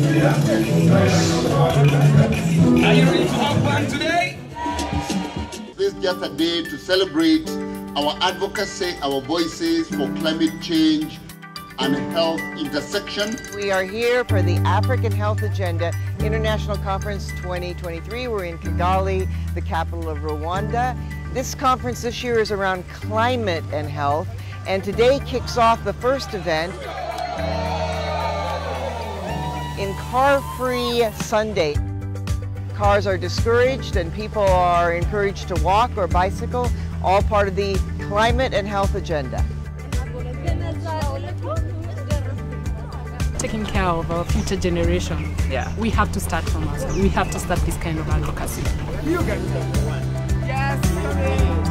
Are you ready to have fun today? This is just a day to celebrate our advocacy, our voices for climate change and health intersection. We are here for the African Health Agenda International Conference 2023. We're in Kigali, the capital of Rwanda. This conference this year is around climate and health, and today kicks off the first event in Car-Free Sunday. Cars are discouraged and people are encouraged to walk or bicycle, all part of the climate and health agenda. Taking care of our future generation. Yeah. We have to start from us. We have to start this kind of advocacy. You guys are the one. Yes.